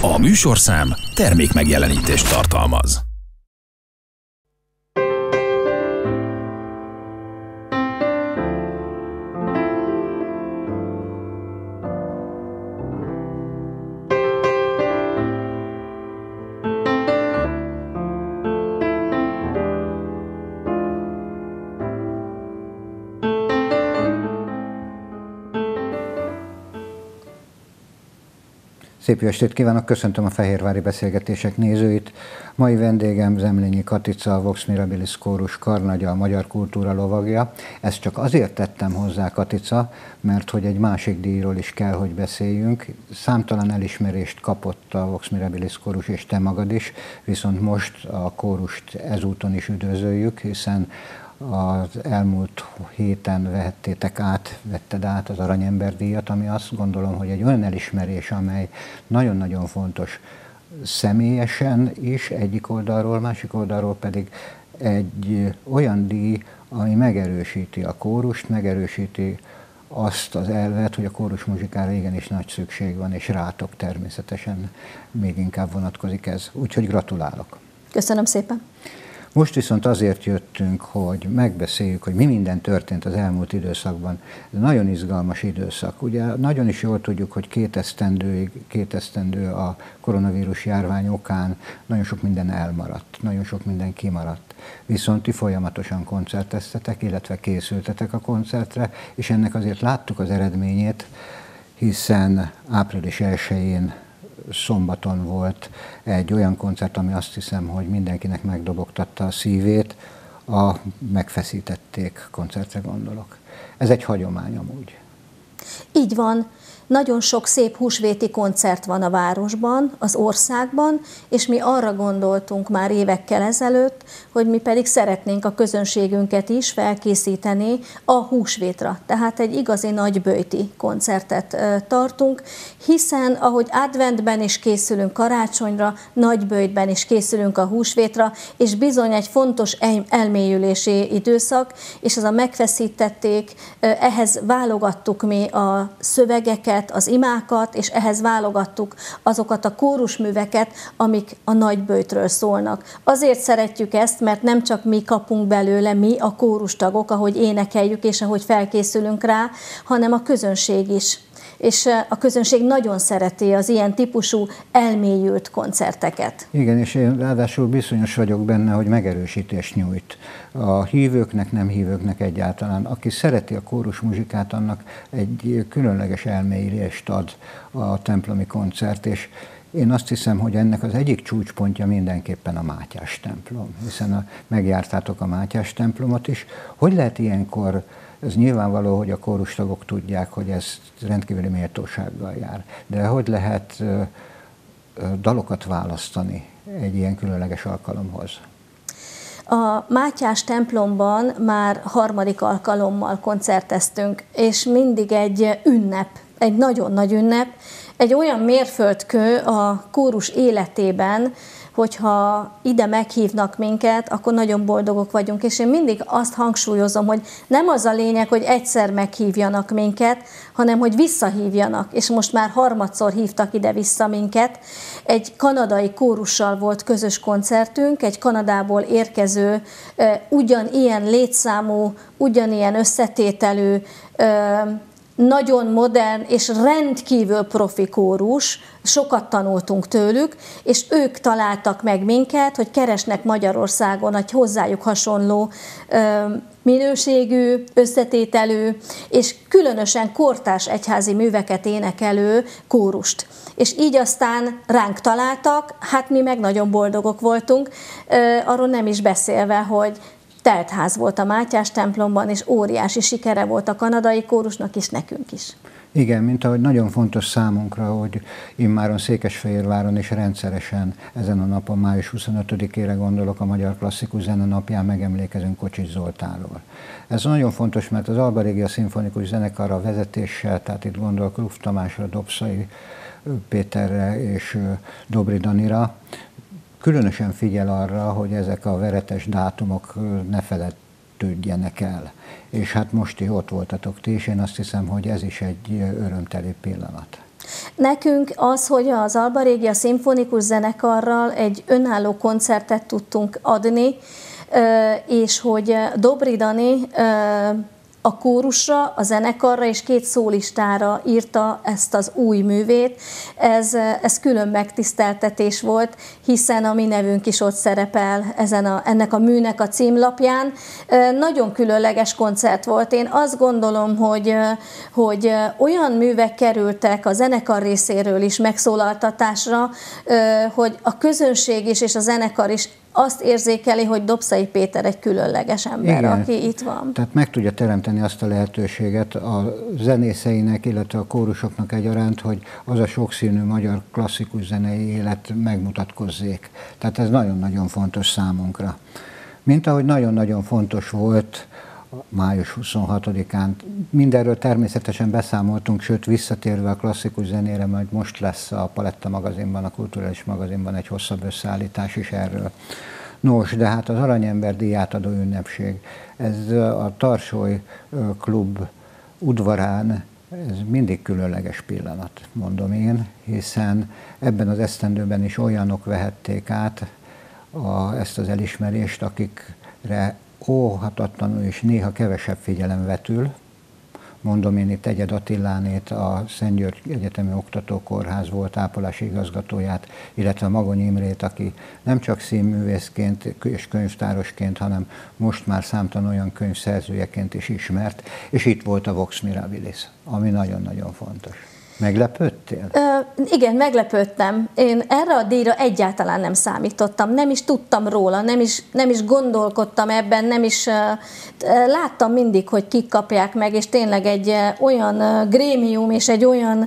A műsorszám termékmegjelenítést tartalmaz. Szép jó estét kívánok, köszöntöm a Fehérvári Beszélgetések nézőit. Mai vendégem Zemlényi Katica, a Vox Mirabilis kórus karnagya, a magyar kultúra lovagja. Ezt csak azért tettem hozzá, Katica, mert hogy egy másik díjról is kell, hogy beszéljünk. Számtalan elismerést kapott a Vox Mirabilis kórus, és te magad is, viszont most a kórust ezúton is üdvözöljük, hiszen az elmúlt héten vetted át az Aranyember díjat, ami azt gondolom, hogy egy olyan elismerés, amely nagyon-nagyon fontos személyesen is egyik oldalról, másik oldalról pedig egy olyan díj, ami megerősíti a kórust, megerősíti azt az elvet, hogy a kórusmuzsikára igenis nagy szükség van, és rátok természetesen még inkább vonatkozik ez. Úgyhogy gratulálok! Köszönöm szépen! Most viszont azért jöttünk, hogy megbeszéljük, hogy mi minden történt az elmúlt időszakban. Ez nagyon izgalmas időszak. Ugye nagyon is jól tudjuk, hogy két esztendő a koronavírus járvány okán nagyon sok minden elmaradt, nagyon sok minden kimaradt. Viszont ti folyamatosan koncerteztetek, illetve készültetek a koncertre, és ennek azért láttuk az eredményét, hiszen április 1-én szombaton volt egy olyan koncert, ami azt hiszem, hogy mindenkinek megdobogtatta a szívét, a Megfeszítették koncertre gondolok. Ez egy hagyomány amúgy. Így van. Nagyon sok szép húsvéti koncert van a városban, az országban, és mi arra gondoltunk már évekkel ezelőtt, hogy mi pedig szeretnénk a közönségünket is felkészíteni a húsvétra. Tehát egy igazi nagyböjti koncertet tartunk, hiszen ahogy adventben is készülünk karácsonyra, nagyböjtben is készülünk a húsvétra, és bizony egy fontos elmélyülési időszak, és ez a Megfeszítették, ehhez válogattuk mi a szövegeket, az imákat, és ehhez válogattuk azokat a kórusműveket, amik a nagyböjtről szólnak. Azért szeretjük ezt, mert nem csak mi kapunk belőle, mi a kórustagok, ahogy énekeljük és ahogy felkészülünk rá, hanem a közönség is. És a közönség nagyon szereti az ilyen típusú elmélyült koncerteket. Igen, és én ráadásul bizonyos vagyok benne, hogy megerősítést nyújt a hívőknek, nem hívőknek egyáltalán. Aki szereti a kórusmuzsikát, annak egy különleges elmélyülést ad a templomi koncert, és én azt hiszem, hogy ennek az egyik csúcspontja mindenképpen a Mátyás templom, hiszen megjártátok a Mátyás templomot is. Hogy lehet ilyenkor, ez nyilvánvaló, hogy a kórustagok tudják, hogy ez rendkívüli méltósággal jár, de hogy lehet dalokat választani egy ilyen különleges alkalomhoz? A Mátyás templomban már harmadik alkalommal koncerteztünk, és mindig egy ünnep, egy nagyon nagy ünnep, egy olyan mérföldkő a kórus életében, hogyha ide meghívnak minket, akkor nagyon boldogok vagyunk, és én mindig azt hangsúlyozom, hogy nem az a lényeg, hogy egyszer meghívjanak minket, hanem hogy visszahívjanak, és most már harmadszor hívtak ide-vissza minket. Egy kanadai kórussal volt közös koncertünk, egy Kanadából érkező, ugyanilyen létszámú, ugyanilyen összetételű, nagyon modern és rendkívül profi kórus, sokat tanultunk tőlük, és ők találtak meg minket, hogy keresnek Magyarországon egy hozzájuk hasonló minőségű, összetételű, és különösen kortárs egyházi műveket énekelő kórust. És így aztán ránk találtak, hát mi meg nagyon boldogok voltunk, arról nem is beszélve, hogy teltház volt a Mátyás templomban, és óriási sikere volt a kanadai kórusnak is, nekünk is. Igen, mint ahogy nagyon fontos számunkra, hogy immáron Székesfehérváron is rendszeresen ezen a napon, május 25-ére gondolok, a Magyar Klasszikus Zene napján megemlékezünk Kocsis Zoltánról. Ez nagyon fontos, mert az Alba Regia Szimfonikus Zenekarra vezetéssel, tehát itt gondolok Ruf Tamásra, Dobszai Péterre és Dobri Danira, különösen figyel arra, hogy ezek a veretes dátumok ne feledődjenek el. És hát most ott voltatok ti, és én azt hiszem, hogy ez is egy örömteli pillanat. Nekünk az, hogy az Alba Regia szimfonikus zenekarral egy önálló koncertet tudtunk adni, és hogy Dobry Dani a kórusra, a zenekarra és 2 szólistára írta ezt az új művét. Ez külön megtiszteltetés volt, hiszen a mi nevünk is ott szerepel ennek a műnek a címlapján. Nagyon különleges koncert volt. Én azt gondolom, hogy olyan művek kerültek a zenekar részéről is megszólaltatásra, hogy a közönség is és a zenekar is azt érzékeli, hogy Dobszai Péter egy különleges ember, igen, aki itt van. Tehát meg tudja teremteni azt a lehetőséget a zenészeinek, illetve a kórusoknak egyaránt, hogy az a sokszínű magyar klasszikus zenei élet megmutatkozzék. Tehát ez nagyon-nagyon fontos számunkra. Mint ahogy nagyon-nagyon fontos volt május 26-án. Mindenről természetesen beszámoltunk, sőt visszatérve a klasszikus zenére, majd most lesz a Paletta magazinban, a Kulturális magazinban egy hosszabb összeállítás is erről. Nos, de hát az Aranyember díjátadó ünnepség, ez a Tarsoly Klub udvarán, ez mindig különleges pillanat, mondom én, hiszen ebben az esztendőben is olyanok vehették át ezt az elismerést, akikre óhatatlanul és néha kevesebb figyelem vetül. Mondom én itt Egyed Attilánét, a Szent György Egyetemi Oktatókórház volt ápolási igazgatóját, illetve Magony Imrét, aki nem csak színművészként és könyvtárosként, hanem most már számtalan olyan könyvszerzőjeként is ismert, és itt volt a Vox Mirabilis, ami nagyon-nagyon fontos. Meglepődtél? Igen, meglepődtem. Én erre a díjra egyáltalán nem számítottam, nem is tudtam róla, nem is gondolkodtam ebben, nem is láttam mindig, hogy kik kapják meg, és tényleg egy olyan grémium és egy olyan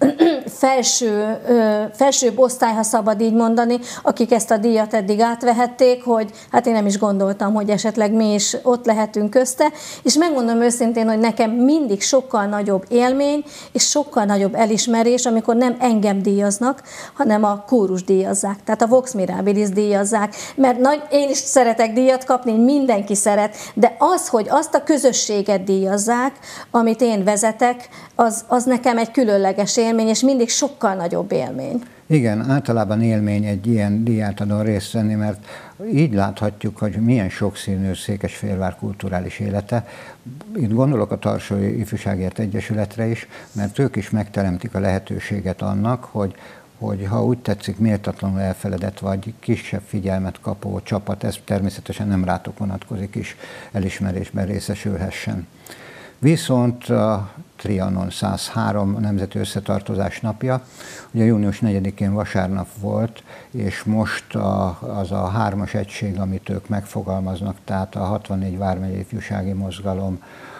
felsőbb osztály, ha szabad így mondani, akik ezt a díjat eddig átvehették, hogy hát én nem is gondoltam, hogy esetleg mi is ott lehetünk közte, és megmondom őszintén, hogy nekem mindig sokkal nagyobb élmény, és sokkal nagyobb elismerés, amikor nem engem díjaznak, hanem a kórus díjazzák, tehát a Vox Mirabilis díjazzák, mert én is szeretek díjat kapni, mindenki szeret, de az, hogy azt a közösséget díjazzák, amit én vezetek, az nekem egy különleges élmény, és mindig sokkal nagyobb élmény. Igen, általában élmény egy ilyen díjátadón részt venni, mert így láthatjuk, hogy milyen sokszínű Székesfehérvár kulturális élete. Itt gondolok a Tarsoly Ifjúságért Egyesületre is, mert ők is megteremtik a lehetőséget annak, hogy ha úgy tetszik, méltatlanul elfeledett vagy kisebb figyelmet kapó csapat, ez természetesen nem rátok vonatkozik is, elismerésben részesülhessen. Viszont a Trianon 103 Nemzeti Összetartozás napja, ugye június 4-én vasárnap volt, és most az a 3-as egység, amit ők megfogalmaznak, tehát a 64 vármegyei ifjúsági mozgalom,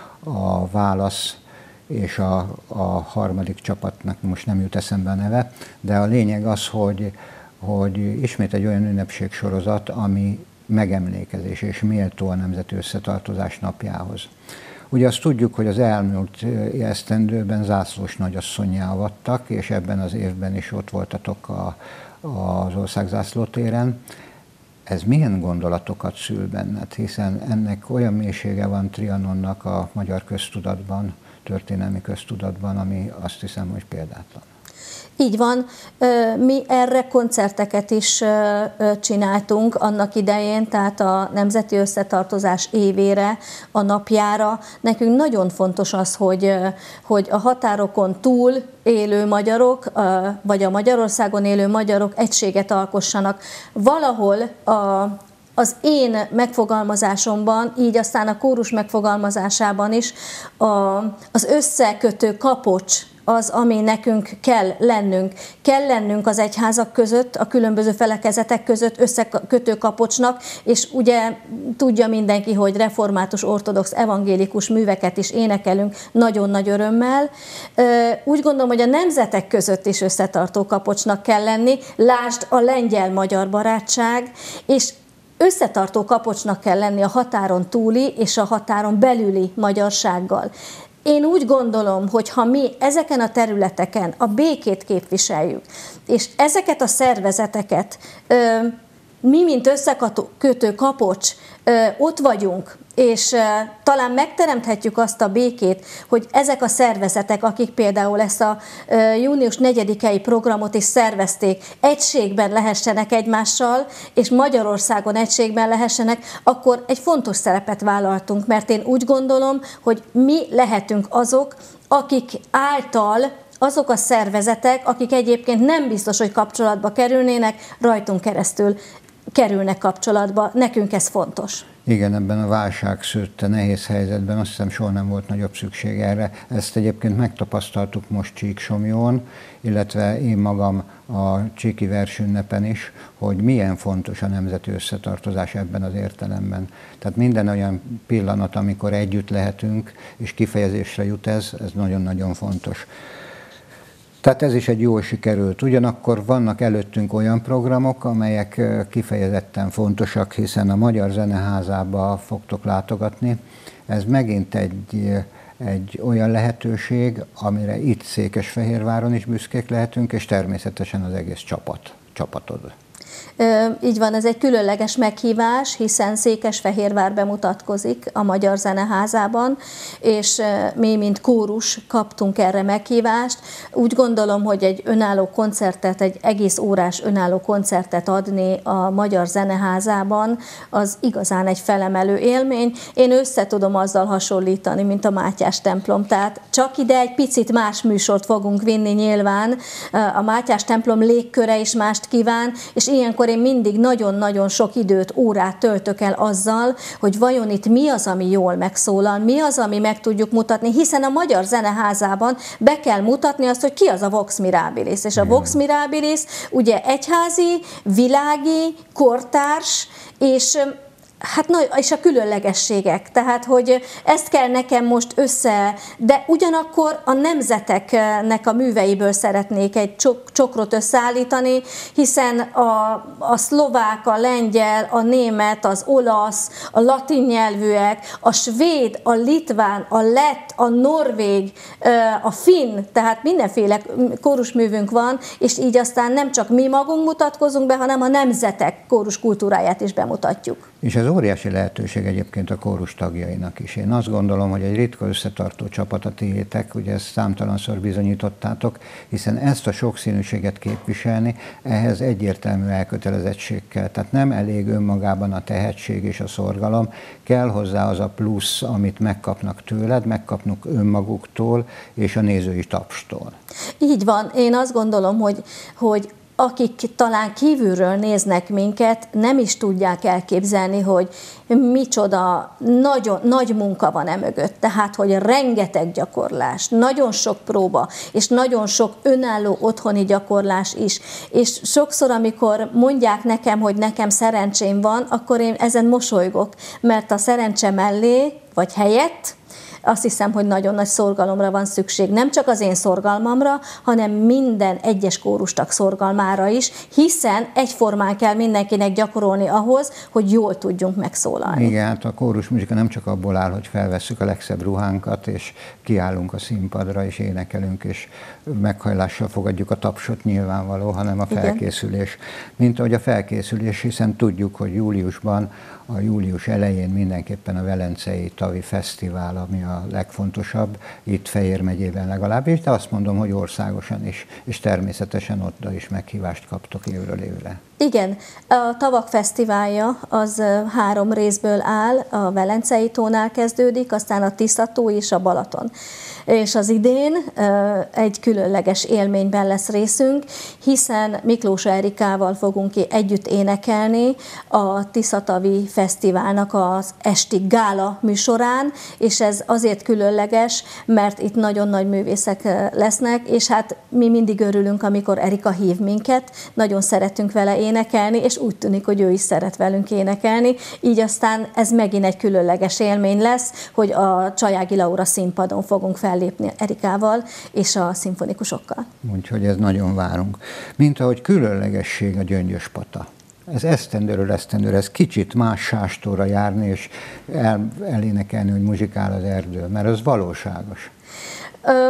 a Válasz és a harmadik csapatnak most nem jut eszembe a neve, de a lényeg az, hogy ismét egy olyan ünnepségsorozat, ami megemlékezés és méltó a Nemzeti Összetartozás napjához. Ugye azt tudjuk, hogy az elmúlt esztendőben zászlós nagyasszonnyá avattak, és ebben az évben is ott voltatok az Országzászlótéren. Ez milyen gondolatokat szül benned, hiszen ennek olyan mélysége van Trianonnak a magyar köztudatban, történelmi köztudatban, ami azt hiszem, hogy példátlan. Így van, mi erre koncerteket is csináltunk annak idején, tehát a Nemzeti Összetartozás évére, a napjára. Nekünk nagyon fontos az, hogy a határokon túl élő magyarok, vagy a Magyarországon élő magyarok egységet alkossanak. Valahol az én megfogalmazásomban, így aztán a kórus megfogalmazásában is az összekötő kapocs az, ami nekünk kell lennünk. Kell lennünk az egyházak között, a különböző felekezetek között összekötő kapocsnak, és ugye tudja mindenki, hogy református, ortodox, evangélikus műveket is énekelünk nagyon nagy örömmel. Úgy gondolom, hogy a nemzetek között is összetartó kapocsnak kell lenni. Lásd a lengyel-magyar barátság, és összetartó kapocsnak kell lenni a határon túli és a határon belüli magyarsággal. Én úgy gondolom, hogy ha mi ezeken a területeken a békét képviseljük, és ezeket a szervezeteket mi, mint összekötő kapocs, ott vagyunk, és talán megteremthetjük azt a békét, hogy ezek a szervezetek, akik például ezt a június 4-i programot is szervezték, egységben lehessenek egymással, és Magyarországon egységben lehessenek, akkor egy fontos szerepet vállaltunk, mert én úgy gondolom, hogy mi lehetünk azok, akik által azok a szervezetek, akik egyébként nem biztos, hogy kapcsolatba kerülnének, rajtunk keresztül kerülnek kapcsolatba. Nekünk ez fontos. Igen, ebben a válságszőtte nehéz helyzetben azt hiszem soha nem volt nagyobb szükség erre. Ezt egyébként megtapasztaltuk most Csíksomlyón, illetve én magam a Csíki versünnepen is, hogy milyen fontos a nemzeti összetartozás ebben az értelemben. Tehát minden olyan pillanat, amikor együtt lehetünk, és kifejezésre jut ez nagyon-nagyon fontos. Tehát ez is egy jól sikerült. Ugyanakkor vannak előttünk olyan programok, amelyek kifejezetten fontosak, hiszen a Magyar Zeneházába fogtok látogatni. Ez megint egy olyan lehetőség, amire itt Székesfehérváron is büszkék lehetünk, és természetesen az egész csapatod. Így van, ez egy különleges meghívás, hiszen Székesfehérvár bemutatkozik a Magyar Zeneházában, és mi, mint kórus kaptunk erre meghívást. Úgy gondolom, hogy egy önálló koncertet, egy egész órás önálló koncertet adni a Magyar Zeneházában, az igazán egy felemelő élmény. Én össze tudom azzal hasonlítani, mint a Mátyás templom, tehát csak ide egy picit más műsort fogunk vinni nyilván. A Mátyás templom légköre is mást kíván, és ilyenkor én mindig nagyon-nagyon sok időt, órát töltök el azzal, hogy vajon itt mi az, ami jól megszólal, mi az, ami meg tudjuk mutatni, hiszen a Magyar Zeneházában be kell mutatni azt, hogy ki az a Vox Mirabilis. És a Vox Mirabilis ugye egyházi, világi, kortárs, és és a különlegességek, tehát, hogy ezt kell nekem most de ugyanakkor a nemzeteknek a műveiből szeretnék egy csokrot összeállítani, hiszen a szlovák, a lengyel, a német, az olasz, a latin nyelvűek, a svéd, a litván, a lett, a norvég, a finn, tehát mindenféle kórusművünk van, és így aztán nem csak mi magunk mutatkozunk be, hanem a nemzetek kórus kultúráját is bemutatjuk. És ez óriási lehetőség egyébként a kórus tagjainak is. Én azt gondolom, hogy egy ritka összetartó csapat a tiétek, ugye ezt számtalanszor bizonyítottátok, hiszen ezt a sokszínűséget képviselni, ehhez egyértelmű elkötelezettség kell. Tehát nem elég önmagában a tehetség és a szorgalom, kell hozzá az a plusz, amit megkapnak tőled, megkapnak önmaguktól és a nézői tapstól. Így van. Én azt gondolom, hogy akik talán kívülről néznek minket, nem is tudják elképzelni, hogy micsoda nagyon nagy munka van emögött. Tehát, hogy rengeteg gyakorlás, nagyon sok próba, és nagyon sok önálló otthoni gyakorlás is. És sokszor, amikor mondják nekem, hogy nekem szerencsém van, akkor én ezen mosolygok, mert a szerencse mellé, vagy helyett, azt hiszem, hogy nagyon nagy szorgalomra van szükség. Nem csak az én szorgalmamra, hanem minden egyes kórustag szorgalmára is, hiszen egyformán kell mindenkinek gyakorolni ahhoz, hogy jól tudjunk megszólalni. Igen, hát a kórusmuzsika nem csak abból áll, hogy felvesszük a legszebb ruhánkat, és kiállunk a színpadra, és énekelünk, és meghajlással fogadjuk a tapsot nyilvánvaló, hanem a felkészülés. Mint ahogy a felkészülés, hiszen tudjuk, hogy júliusban, a július elején mindenképpen a Velencei Tavi Fesztivál, ami a legfontosabb, itt Fejér megyében legalábbis, de azt mondom, hogy országosan is, és természetesen ott is meghívást kaptok évről évre. Igen, a Tavak Fesztiválja az 3 részből áll, a Velencei tónál kezdődik, aztán a Tisza-tó és a Balaton. És az idén egy különleges élményben lesz részünk, hiszen Miklós Erikával fogunk együtt énekelni a Tisza-tavi Fesztiválnak az esti gála műsorán, és ez azért különleges, mert itt nagyon nagy művészek lesznek, és hát mi mindig örülünk, amikor Erika hív minket, nagyon szeretünk vele énekelni, és úgy tűnik, hogy ő is szeret velünk énekelni, így aztán ez megint egy különleges élmény lesz, hogy a Csajági Laura színpadon fogunk fellépni Erikával és a szimfonikusokkal. Úgyhogy ez nagyon várunk. Mint ahogy különlegesség a Gyöngyöspata. Ez esztendőről esztendőre, ez kicsit más sástóra járni, és elénekelni, hogy muzsikál az erdő, mert ez valóságos.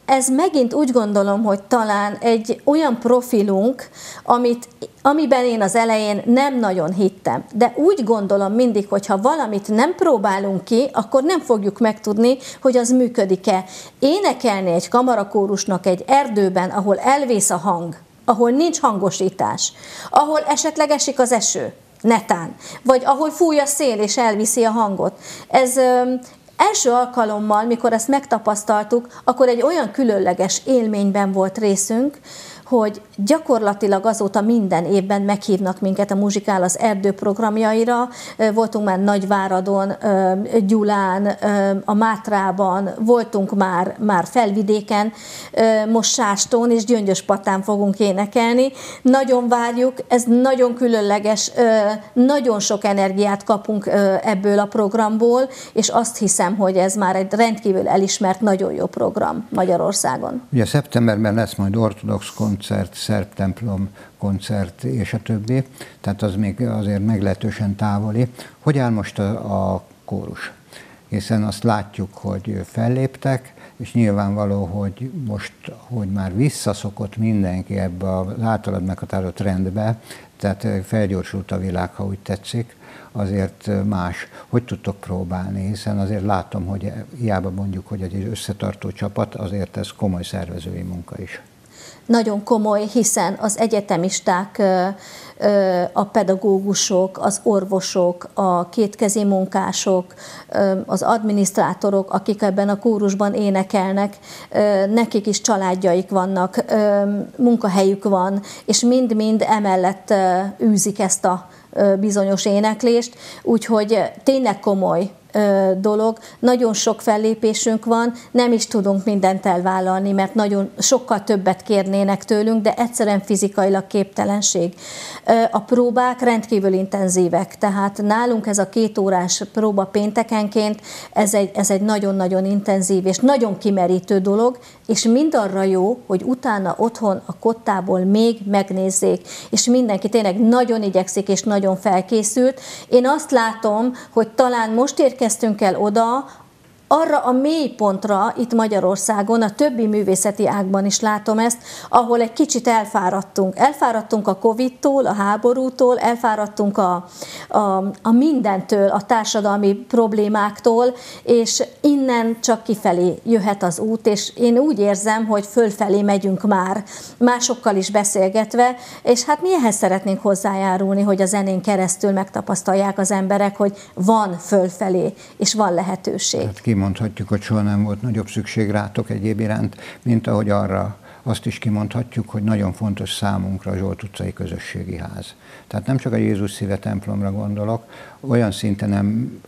ez megint úgy gondolom, hogy talán egy olyan profilunk, amiben én az elején nem nagyon hittem. De úgy gondolom mindig, hogy ha valamit nem próbálunk ki, akkor nem fogjuk megtudni, hogy az működik-e. Énekelni egy kamarakórusnak egy erdőben, ahol elvész a hang, ahol nincs hangosítás, ahol esetleg esik az eső, netán, vagy ahol fúj a szél és elviszi a hangot. Ez első alkalommal, mikor ezt megtapasztaltuk, akkor egy olyan különleges élményben volt részünk, hogy gyakorlatilag azóta minden évben meghívnak minket a Muzsikál az erdő programjaira. Voltunk már Nagyváradon, Gyulán, a Mátrában, voltunk már Felvidéken, most Sástón és Gyöngyöspatán fogunk énekelni. Nagyon várjuk, ez nagyon különleges, nagyon sok energiát kapunk ebből a programból, és azt hiszem, hogy ez már egy rendkívül elismert, nagyon jó program Magyarországon. Ugye szeptemberben lesz majd ortodox koncert, szerb templom koncert és a többi, tehát az még azért meglehetősen távoli. Hogy áll most a kórus? Hiszen azt látjuk, hogy felléptek, és nyilvánvaló, hogy most, hogy már visszaszokott mindenki ebbe az általad meghatározott rendbe, tehát felgyorsult a világ, ha úgy tetszik, azért más. Hogy tudtok próbálni? Hiszen azért látom, hogy hiába mondjuk, hogy egy összetartó csapat, azért ez komoly szervezői munka is. Nagyon komoly, hiszen az egyetemisták, a pedagógusok, az orvosok, a kétkezi munkások, az adminisztrátorok, akik ebben a kórusban énekelnek, nekik is családjaik vannak, munkahelyük van, és mind-mind emellett űzik ezt a bizonyos éneklést, úgyhogy tényleg komoly dolog. Nagyon sok fellépésünk van, nem is tudunk mindent elvállalni, mert nagyon sokkal többet kérnének tőlünk, de egyszerűen fizikailag képtelenség. A próbák rendkívül intenzívek, tehát nálunk ez a 2 órás próba péntekenként, ez egy nagyon-nagyon intenzív és nagyon kimerítő dolog, és mindarra jó, hogy utána otthon a kottából még megnézzék, és mindenki tényleg nagyon igyekszik és nagyon felkészült. Én azt látom, hogy talán most érkeztünk el oda, arra a mélypontra itt Magyarországon, a többi művészeti ágban is látom ezt, ahol egy kicsit elfáradtunk. Elfáradtunk a Covid-tól, a háborútól, elfáradtunk a mindentől, a társadalmi problémáktól, és innen csak kifelé jöhet az út, és én úgy érzem, hogy fölfelé megyünk már, másokkal is beszélgetve, és hát mi ehhez szeretnénk hozzájárulni, hogy a zenén keresztül megtapasztalják az emberek, hogy van fölfelé, és van lehetőség. Hát kimondhatjuk, hogy soha nem volt nagyobb szükség rátok egyéb iránt, mint ahogy arra azt is kimondhatjuk, hogy nagyon fontos számunkra a Zsolt utcai közösségi ház. Tehát nem csak a Jézus Szíve templomra gondolok, olyan szinten nem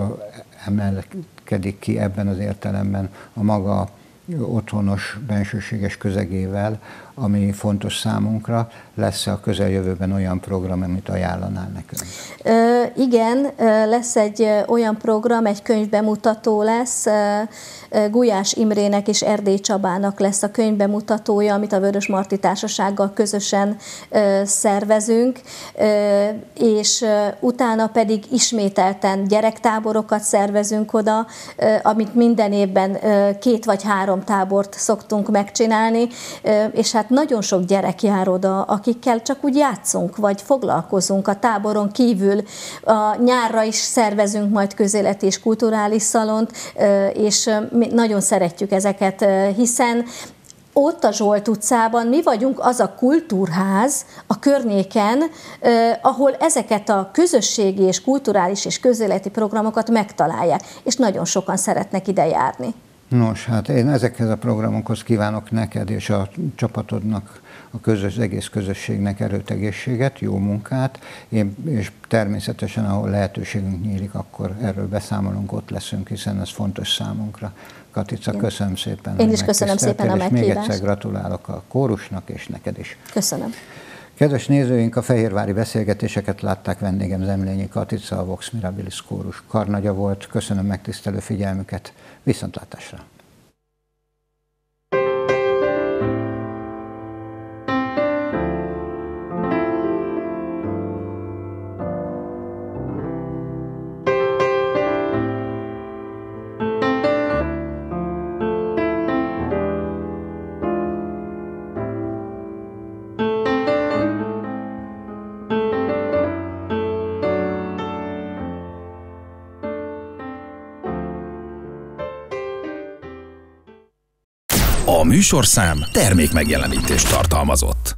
emelkedik ki ebben az értelemben a maga otthonos, bensőséges közegével, ami fontos számunkra. Lesz a közeljövőben olyan program, amit ajánlanál nekünk? Igen, lesz egy olyan program, egy könyvbemutató lesz. Gulyás Imrének és Erdély Csabának lesz a könyvbemutatója, amit a Vörösmarty Társasággal közösen szervezünk, és utána pedig ismételten gyerektáborokat szervezünk oda, amit minden évben 2 vagy 3 tábort szoktunk megcsinálni, és hát nagyon sok gyerek jár oda, akikkel csak úgy játszunk, vagy foglalkozunk a táboron kívül. A nyárra is szervezünk majd közéleti és kulturális szalont, és mi nagyon szeretjük ezeket, hiszen ott a Zsolt utcában mi vagyunk az a kultúrház a környéken, ahol ezeket a közösségi és kulturális és közéleti programokat megtalálják, és nagyon sokan szeretnek ide járni. Nos, hát én ezekhez a programokhoz kívánok neked és a csapatodnak, az egész közösségnek erőt, egészséget, jó munkát, és természetesen, ahol lehetőségünk nyílik, akkor erről beszámolunk, ott leszünk, hiszen ez fontos számunkra. Katica, köszönöm szépen. Én is köszönöm szépen a meghívást. És még egyszer gratulálok a kórusnak és neked is. Köszönöm. Kedves nézőink, a fehérvári beszélgetéseket látták, vendégem Zemlényi Katica, a Vox Mirabilis kórus karnagya volt. Köszönöm megtisztelő figyelmüket, viszontlátásra! műsorszám termék megjelenítést tartalmazott.